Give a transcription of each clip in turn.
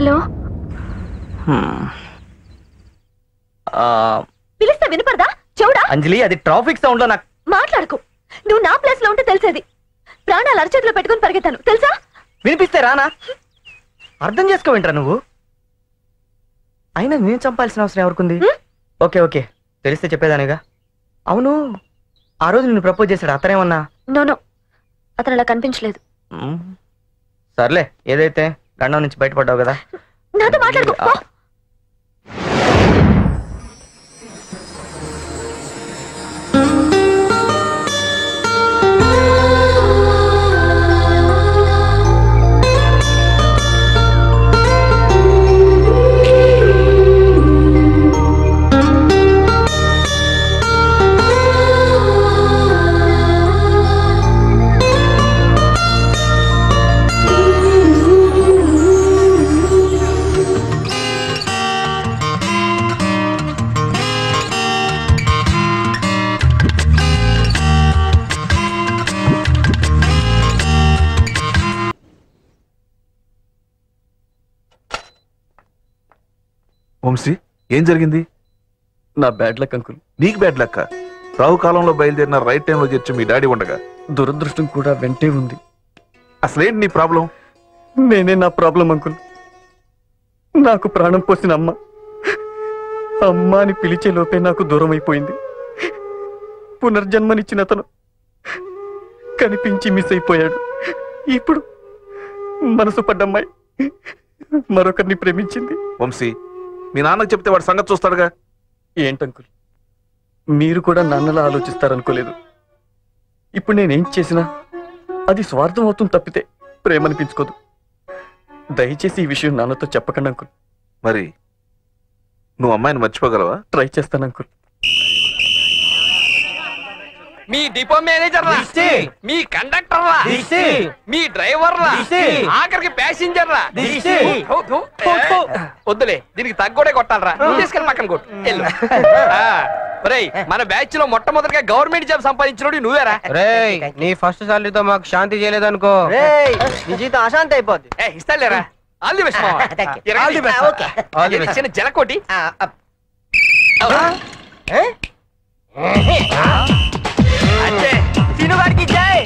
Hello. పిలిస్తే వినపడదా? చూడా అంజలి, అది ట్రాఫిక్ సౌండ్ లో నాకు. మాట్లాడుకో. నువ్వు నా ప్లేస్ లో ఉంటే తెలిసేది. ప్రాణాలు అరచేతిలో పెట్టుకుని పరిగెత్తాను తెలుసా? వినిపిస్తే రానా? అర్థం చేసుకోవేంట్రా నువ్వు? అయినా నేను చంపాల్సిన అవసరం ఎవరికుంది? ఓకే ఓకే, తెలిస్తే చెప్పేదానిగా. అవును, ఆ రోజు నిన్ను ప్రపోజ్ చేశాడు, అతనేమన్నా? నో, అతను అలా కనిపించలేదు. సర్లే, ఏదైతే గండం నుంచి బయటపడ్డావు కదా. నాతో మాట్లాడుకో. వంశీ, ఏం జరిగింది? నా బ్యాడ్ లక్ అంకుల్. నీకు బ్యాడ్ లక్? రావు కాలంలో బయలుదేరిన రైట్ టైంలో చేర్చి మీ డాడీ ఉండగా దురదృష్టం కూడా వెంటే ఉంది. అసలేంటి నీ ప్రాబ్లం? నేనే నా ప్రాబ్లం అంకుల్. నాకు ప్రాణం పోసిన అమ్మ అని పిలిచే లోపే నాకు దూరం అయిపోయింది. పునర్జన్మనిచ్చిన అతను కనిపించి మిస్ అయిపోయాడు. ఇప్పుడు మనసు పడ్డమ్మాయి మరొకరిని ప్రేమించింది. వంశీ, మీ నాన్నకు చెప్తే వాడు సంగతి చూస్తాడుగా. ఏంటంకుల్, మీరు కూడా నాన్నలా ఆలోచిస్తారనుకోలేదు. ఇప్పుడు నేనేం చేసినా అది స్వార్థం అవుతుంది తప్పితే ప్రేమ అనిపించుకోదు. దయచేసి ఈ విషయం నాన్నతో చెప్పకండి అంకుల్. మరి నువ్వు అమ్మాయిని మర్చిపోగలవా? ట్రై చేస్తాను అంకుల్. మీ డిపో మేనేజర్ రా, మీ కండక్టర్ రా, మీ డ్రైవర్ రా, ఆఖరికి ప్యాసింజర్ రా. వద్దులే, దీనికి తగ్గోడే కొట్టాలరా. తీసుకెళ్ళి పక్కన కొట్టు. మన బ్యాచ్ లో మొట్టమొదటిగా గవర్నమెంట్ జాబ్ సంపాదించినోడు నువ్వేరా. నీ ఫస్ట్ సాలరీతో మాకు శాంతి చేయలేదనుకో, నీ జీతం అశాంతి అయిపోద్ది. ఇస్తాలేరా. All the best. చిన్న జలకోటి. అంతే, తినుగాడికి జై.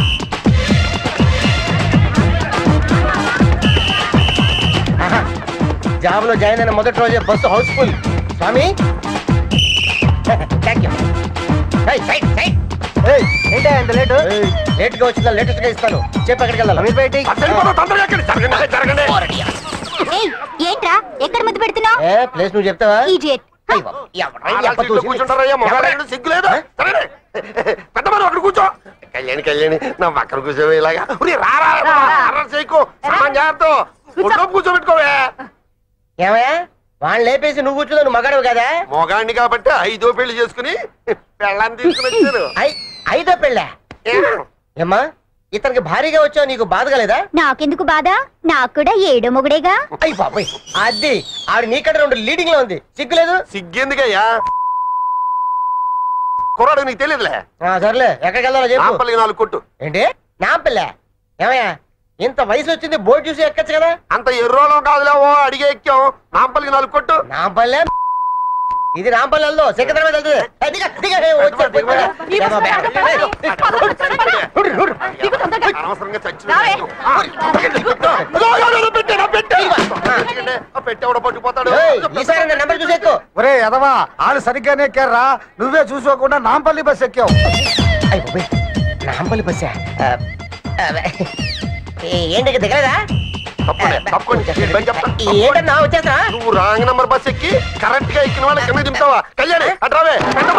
జాబ్ లో జాయిన్ అయిన మొదటి రోజే బస్సు హౌస్ఫుల్. స్వామి ఏంటా ఎంత లేటు? లేట్ గా వచ్చిందా? లేటెస్ట్ గా ఇస్తాను. చెప్పు ఎక్కడికి వెళ్ళాలి? మీరు బయట ఏంట్రా ఎక్కడ ముద్దు పెడుతున్నావు? ప్లేస్ నువ్వు చెప్తావా? కూర్చో కళ్యాణి, కళ్యాణి నా పక్కన కూర్చోవే. ఇలాగా కూర్చోబెట్టుకోవే. ఏమయ్యా, వాళ్ళని లేపేసి నువ్వు కూర్చున్నా? నువ్వు మగాడు కదా? మొగాడిని కాబట్టి 5వ పెళ్లి చేసుకుని పెళ్ళాన్ని తీసుకుని వచ్చారు. 5వ పెళ్ళా? ఏమ్మా, ఇతనికి భారీగా వచ్చావు, నీకు బాధగా లేదా? నాకెందుకు బాధ? నాకు కూడా 7వ మొగుడేగా. అయ్యి బాబాయ్, అది ఆవిడ నీకంటే 2 లీడింగ్ లో ఉంది. సిగ్గులేదు? సిగ్గెందుకయ్యా, కుర్రాడు నీకు తెలియదులే. సర్లే, ఎక్కడికి వెళ్ళాలో చెప్పు. నాంపల్లికి 4 కొట్టు. ఏంటి నాంపల్లె? ఏమయ్యా, ఇంత వయసు వచ్చింది, బోర్డు చూసి ఎక్కచ్చు కదా? అంత ఎర్రోళం కాదులే, ఓ అడిగే ఎక్కాం. నాంపల్లికి 4 కొట్టు. నాంపల్లె? ఇది నాంపల్లి వెళ్దు, సికింద్రాబాద్ వెళ్తుంది. పెట్టేవాడు పట్టుకుపోతాడు. ఈసారి నెంబర్ చూసి ఎక్కువ. ఒరే ఎదవా, వాళ్ళు సరిగ్గానే ఎక్కారా, నువ్వే చూసుకోకుండా నాంపల్లి బస్ ఎక్కావు. నాంపల్లి బస్సా? ఏంటి దిగలేదా? ఏంటన్నా వచ్చేస్తా? నువ్వు రాంగ్ నంబర్ బస్ ఎక్కి కరెక్ట్ గా ఎక్కిన వాళ్ళ కింద దింపుతావా? కళ్యాణి అట్రావే.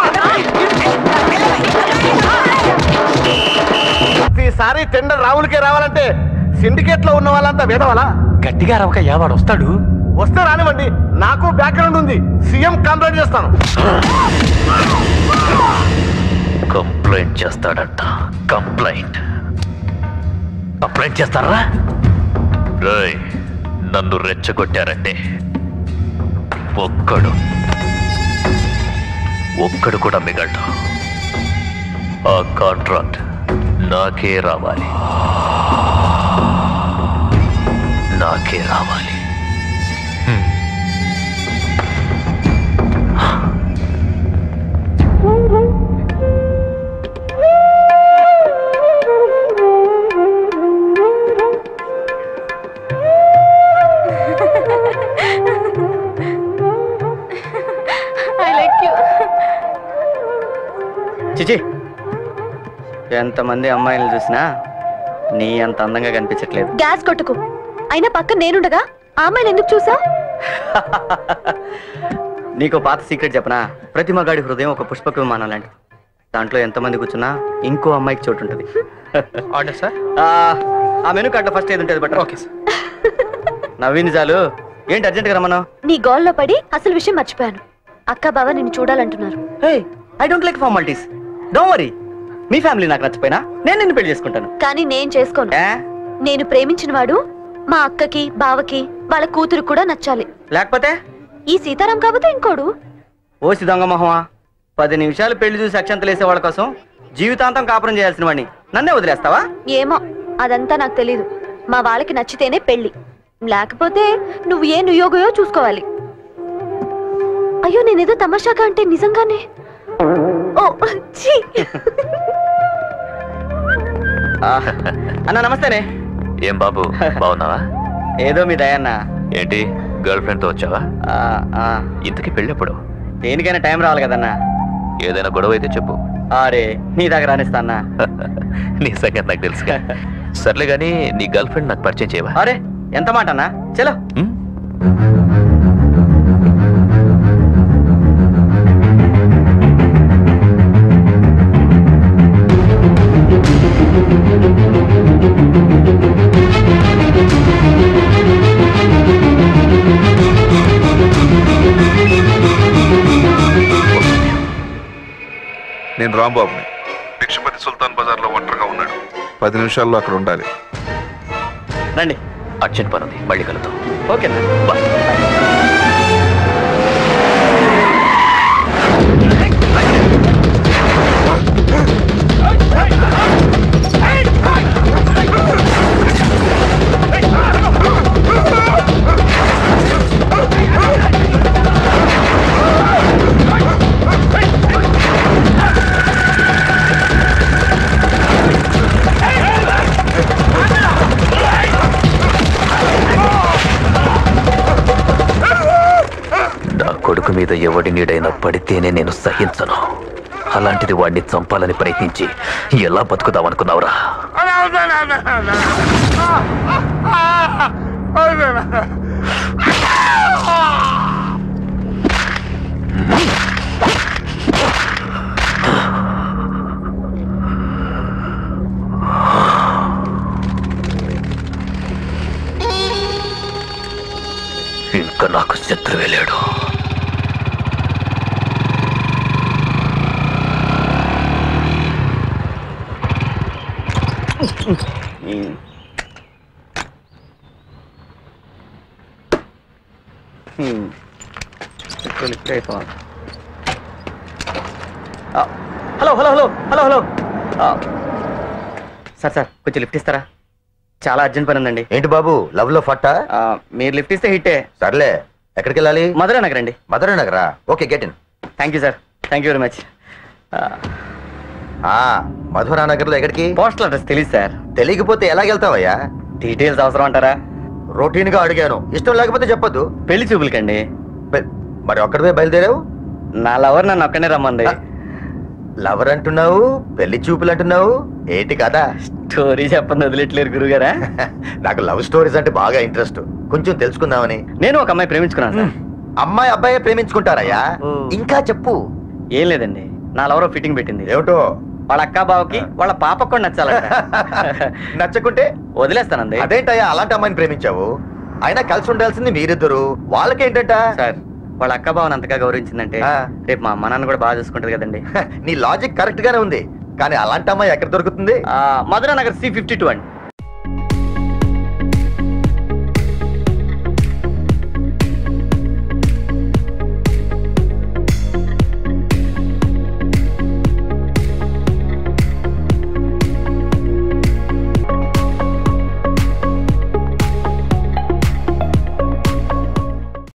ఈసారి టెండర్ రావులకే రావాలంటే సిండికేట్ లో ఉన్న వాళ్ళంతా వేదవాలా? గట్టిగా రవక వాడు వస్తాడు. వస్తే రానివ్వండి, నాకు బ్యాక్గ్రౌండ్ ఉంది. సీఎం కంప్లైంట్ చేస్తాను. కంప్లైంట్ చేస్తాడంట. కంప్లైంట్ చేస్తారా? రేయ్, నన్ను రెచ్చగొట్టారంటే ఒక్కడు కూడా మిగలడు. ఆ కాంట్రాక్ట్ నాకే రావాలి. చిచి, ఎంతమంది అమ్మాయిలు చూసినా నీ అంత అందంగా కనిపించట్లేదు. గ్యాస్ కొట్టుకు. అయినా పక్కన నేనుండగా ఆ అమ్మాయిని ఎందుకు చూసా? నీకు పాత సీక్రెట్ చెప్పనా? ప్రతి మగాడి హృదయం ఒక పుష్పక విమానం లాంటిది. దాంట్లో ఎంతమంది కూర్చున్నా ఇంకో అమ్మాయికి చోటు ఉంటుంది. Order sir. ఆ మెనూ కార్డులో ఫస్ట్ ఏది ఉంటుంది బట్. Okay sir. నవ్వింది చాలు. ఏంటి అర్జెంట్గా రమ్మను? నీ గోల్లో పడి అసలు విషయం మర్చిపోయాను. అక్క బావ నిన్ను చూడాలంటున్నారు. I don't like formalities. Don't worry. మీ ఫ్యామిలీ నాకు నచ్చిపోయినా నేను నిన్ను పెళ్లి చేసుకుంటాను. కానీ నేను చేసుకోను. నేను ప్రేమించిన వాడు మా అక్కకి బావకి వాళ్ళ కూతురు కూడా నచ్చాలి. లేకపోతే ఈ సీతారాం కాకపోతే ఇంకోడు. ఓసి దొంగ మొహమా, 10 నిమిషాలు పెళ్లి చూసి అక్షంతలు వేసే వాళ్ళ కోసం జీవితాంతం కాపురం చేయాల్సిన వాడిని నన్నే వదిలేస్తావా? ఏమో, అదంతా నాకు తెలీదు. మా వాళ్ళకి నచ్చితేనే పెళ్లి, లేకపోతే నువ్వు ఏ నుయోగయో చూసుకోవాలి. అయ్యో, నేనేదో తమాషాగా అంటే నిజంగానే. ఓ ఛీ. అన్న నమస్తేనే. ఏం బాబు బాగున్నావా? ఏదో మీ దయన్న. ఏంటి గర్ల్ ఫ్రెండ్ తో వచ్చావా? ఇంతకీ పెళ్ళెప్పుడు? దేనికైనా టైం రావాలి కదన్నా. ఏదైనా గొడవ అయితే చెప్పు. అరే నీ దగ్గర రానిస్తా అన్నా. నీ సంగతి నాకు తెలుసుగా. సర్లే గానీ నీ గర్ల్ ఫ్రెండ్ నాకు పరిచయం చేయవా? అరే ఎంత మాట అన్నా, చలో. నేను రాంబాబుని. భిక్షపతి సుల్తాన్ బజార్ లో ఒంటరిగా ఉన్నాడు. 10 నిమిషాల్లో అక్కడ ఉండాలి. రండి. అర్జెంట్ పని ఉంది, మళ్ళీ కలుద్దాం. ఓకేనా, బాయ్. కొడుకు మీద ఎవడి నీడైనా పడితేనే నేను సహించను. అలాంటిది వాడిని చంపాలని ప్రయత్నించి ఎలా బతుకుదామనుకున్నావురా? ఇంకా నాకు శత్రువే లేడు. Hello hello hello hello hello sir కొంచెం లిఫ్ట్ ఇస్తారా? చాలా అర్జెంట్ పని ఉందండి. ఏంటి బాబు, లవ్ లో ఫట్టా? మీరు లిఫ్ట్ ఇస్తే హిట్టే. సర్లే, ఎక్కడికి వెళ్ళాలి? మధురా నగర్ అండి. మధురా నగరా? Okay, get in. Thank you sir, thank you very much. Madhura Nagar లో ఎక్కడికి? పోస్టల్ అడ్రస్ తెలియదు సార్. తెలియకపోతే ఎలాగెళ్తావయ్యా? డీటెయిల్స్ అవసరం అంటారా? రొటీన్ గా అడిగాను, ఇష్టం లేకపోతే చెప్పొద్దు. పెళ్లి చూపులకండి. మరి ఒక్కడివే బయలుదేరావు? నా లవర్ నన్ను ఒక్కనే రమ్మంది. లవర్ అంటున్నావు, పెళ్లి చూపులు అంటున్నావు, ఏంటి కదా? స్టోరీ చెప్పండి, వదిలేట్లేరు గురుగారా. నాకు లవ్ స్టోరీస్ అంటే బాగా ఇంట్రెస్ట్, కొంచెం తెలుసుకుందామని. నేను ఒక అమ్మాయి ప్రేమించుకున్నాను సార్. అమ్మాయి అబ్బాయి ప్రేమించుకుంటారయ్యా? ఇంకా చెప్పు. ఏం లేదండి, నా లవర్ ఫిట్టింగ్ పెట్టింది. ఏమిటో? వాళ్ళ అక్క బావకి వాళ్ళ పాపకు కూడా నచ్చాలంట. నచ్చకుంటే వదిలేస్తానండి. అదేంటయ్యా అలాంటి అమ్మాయిని ప్రేమించావు? అయినా కలిసి ఉండాల్సింది మీరిద్దరు, వాళ్ళకేంటంట? సార్ వాళ్ళ అక్క బావని అంతగా గౌరవించిందంటే రేపు మా అమ్మ నాన్న కూడా బాగా చూసుకుంటది కదండి. నీ లాజిక్ కరెక్ట్ గానే ఉంది, కానీ అలాంటి అమ్మాయి ఎక్కడ దొరుకుతుంది? మధురా నగర్ C52 అండి.